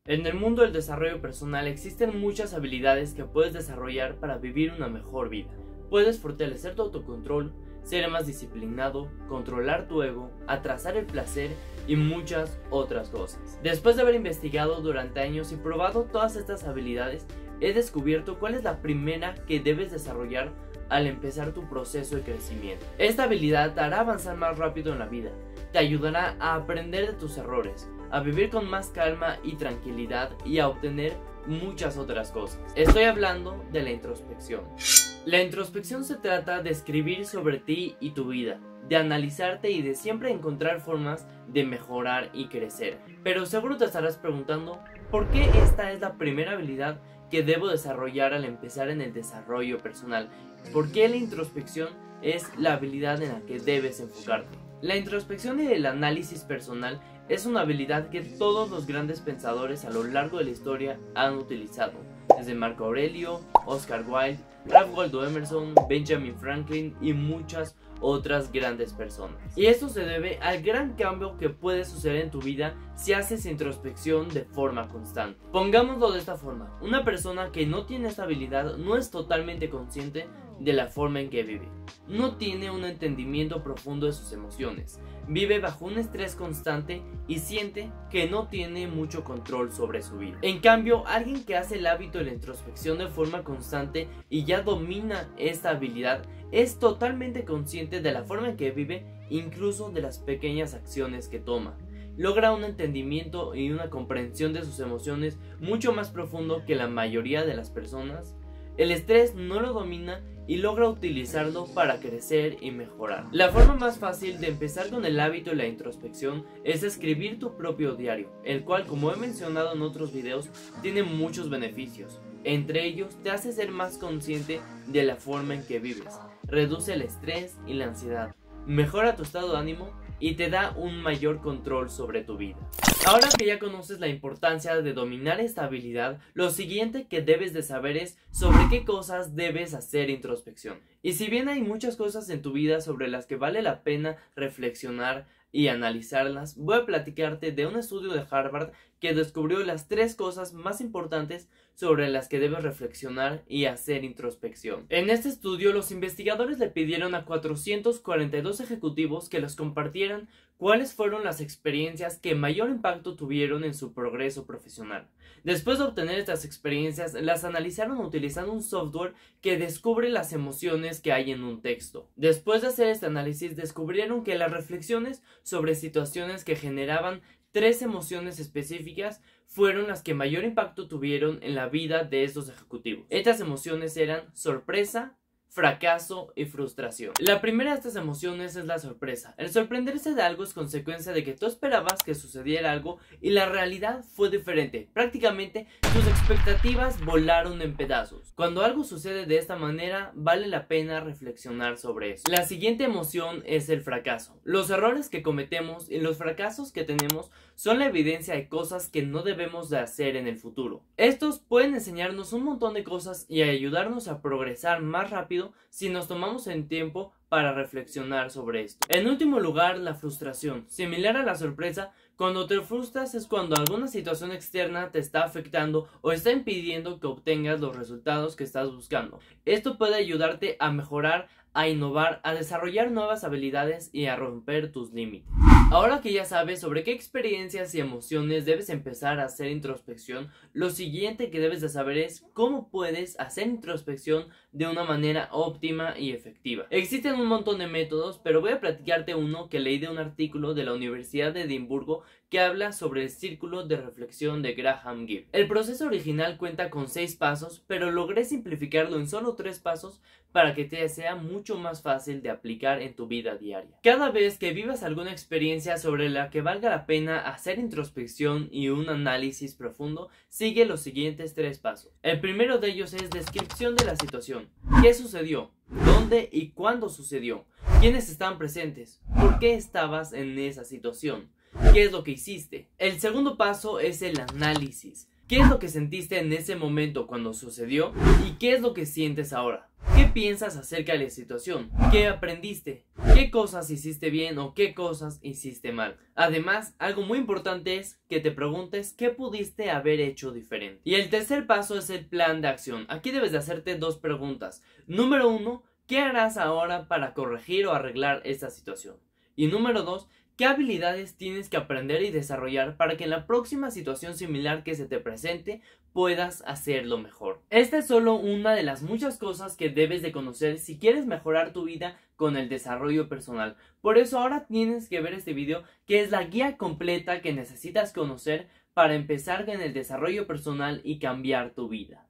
En el mundo del desarrollo personal existen muchas habilidades que puedes desarrollar para vivir una mejor vida. Puedes fortalecer tu autocontrol, ser más disciplinado, controlar tu ego, atrasar el placer y muchas otras cosas. Después de haber investigado durante años y probado todas estas habilidades, he descubierto cuál es la primera que debes desarrollar al empezar tu proceso de crecimiento. Esta habilidad te hará avanzar más rápido en la vida, te ayudará a aprender de tus errores, a vivir con más calma y tranquilidad y a obtener muchas otras cosas. Estoy hablando de la introspección. La introspección se trata de escribir sobre ti y tu vida, de analizarte y de siempre encontrar formas de mejorar y crecer. Pero seguro te estarás preguntando, ¿por qué esta es la primera habilidad que debo desarrollar al empezar en el desarrollo personal? ¿Por qué la introspección es la habilidad en la que debes enfocarte? La introspección y el análisis personal es una habilidad que todos los grandes pensadores a lo largo de la historia han utilizado, desde Marco Aurelio, Oscar Wilde, Ralph Waldo Emerson, Benjamin Franklin y muchas otras grandes personas. Y esto se debe al gran cambio que puede suceder en tu vida si haces introspección de forma constante. Pongámoslo de esta forma: una persona que no tiene esta habilidad no es totalmente consciente de la forma en que vive, no tiene un entendimiento profundo de sus emociones, vive bajo un estrés constante y siente que no tiene mucho control sobre su vida. En cambio, alguien que hace el hábito de la introspección de forma constante y ya domina esta habilidad es totalmente consciente de la forma en que vive, incluso de las pequeñas acciones que toma. Logra un entendimiento y una comprensión de sus emociones mucho más profundo que la mayoría de las personas. El estrés no lo domina y logra utilizarlo para crecer y mejorar. La forma más fácil de empezar con el hábito de la introspección es escribir tu propio diario, el cual, como he mencionado en otros videos, tiene muchos beneficios. Entre ellos, te hace ser más consciente de la forma en que vives, reduce el estrés y la ansiedad, mejora tu estado de ánimo y te da un mayor control sobre tu vida. Ahora que ya conoces la importancia de dominar esta habilidad, lo siguiente que debes de saber es sobre qué cosas debes hacer introspección. Y si bien hay muchas cosas en tu vida sobre las que vale la pena reflexionar y analizarlas, voy a platicarte de un estudio de Harvard que descubrió las 3 cosas más importantes sobre las que debes reflexionar y hacer introspección. En este estudio, los investigadores le pidieron a 442 ejecutivos que les compartieran cuáles fueron las experiencias que mayor impacto tuvieron en su progreso profesional. Después de obtener estas experiencias, las analizaron utilizando un software que descubre las emociones que hay en un texto. Después de hacer este análisis, descubrieron que las reflexiones sobre situaciones que generaban 3 emociones específicas fueron las que mayor impacto tuvieron en la vida de estos ejecutivos. Estas emociones eran sorpresa, fracaso y frustración. La primera de estas emociones es la sorpresa. El sorprenderse de algo es consecuencia de que tú esperabas que sucediera algo y la realidad fue diferente. Prácticamente tus expectativas volaron en pedazos. Cuando algo sucede de esta manera, vale la pena reflexionar sobre eso. La siguiente emoción es el fracaso. Los errores que cometemos y los fracasos que tenemos son la evidencia de cosas que no debemos de hacer en el futuro. Estos pueden enseñarnos un montón de cosas y ayudarnos a progresar más rápido si nos tomamos el tiempo para reflexionar sobre esto. En último lugar, la frustración. Similar a la sorpresa, cuando te frustras es cuando alguna situación externa te está afectando o está impidiendo que obtengas los resultados que estás buscando. Esto puede ayudarte a mejorar, a innovar, a desarrollar nuevas habilidades y a romper tus límites. Ahora que ya sabes sobre qué experiencias y emociones debes empezar a hacer introspección, lo siguiente que debes de saber es cómo puedes hacer introspección de una manera óptima y efectiva. Existen un montón de métodos, pero voy a platicarte uno que leí de un artículo de la Universidad de Edimburgo que habla sobre el círculo de reflexión de Graham Gibb. El proceso original cuenta con 6 pasos, pero logré simplificarlo en solo 3 pasos para que te sea mucho más fácil de aplicar en tu vida diaria. Cada vez que vivas alguna experiencia sobre la que valga la pena hacer introspección y un análisis profundo, sigue los siguientes 3 pasos. El primero de ellos es descripción de la situación. ¿Qué sucedió? ¿Dónde y cuándo sucedió? ¿Quiénes estaban presentes? ¿Por qué estabas en esa situación? ¿Qué es lo que hiciste? El segundo paso es el análisis. ¿Qué es lo que sentiste en ese momento cuando sucedió? ¿Y qué es lo que sientes ahora? ¿Qué piensas acerca de la situación? ¿Qué aprendiste? ¿Qué cosas hiciste bien o qué cosas hiciste mal? Además, algo muy importante es que te preguntes qué pudiste haber hecho diferente. Y el tercer paso es el plan de acción. Aquí debes de hacerte dos preguntas. Número 1, ¿qué harás ahora para corregir o arreglar esta situación? Y número 2, ¿qué habilidades tienes que aprender y desarrollar para que en la próxima situación similar que se te presente puedas hacerlo mejor? Esta es solo una de las muchas cosas que debes de conocer si quieres mejorar tu vida con el desarrollo personal. Por eso ahora tienes que ver este video, que es la guía completa que necesitas conocer para empezar en el desarrollo personal y cambiar tu vida.